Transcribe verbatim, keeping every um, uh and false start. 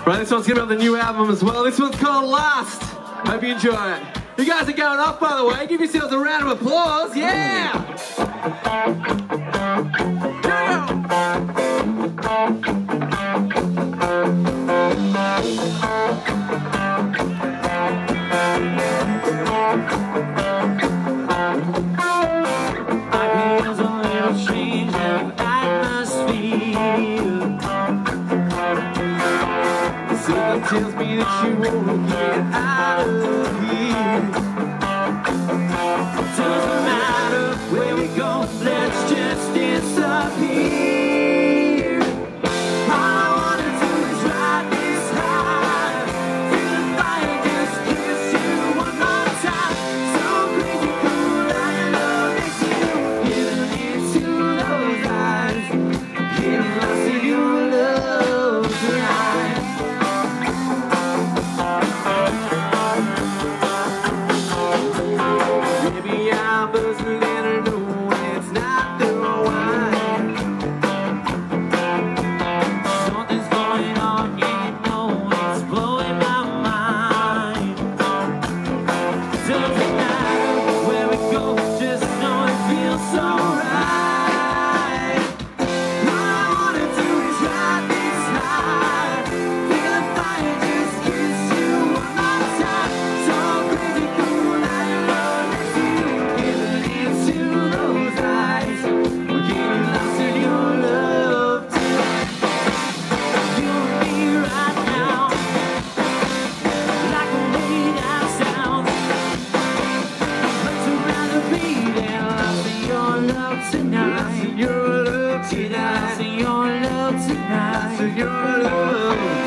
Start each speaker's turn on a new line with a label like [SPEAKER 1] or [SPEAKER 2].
[SPEAKER 1] Right, this one's gonna be on the new album as well. This one's called Last. Hope you enjoy it. You guys are going off, by the way. Give yourselves a round of applause. Yeah! Tells me that you won't get out of here. Doesn't matter where we go, let's just disappear. All I wanna do is ride this high, feel the fire, just kiss you one more time. So crazy cool, I love this you. Getting into those eyes, getting lost in your love tonight. Tonight, your love tonight, your love tonight, your love.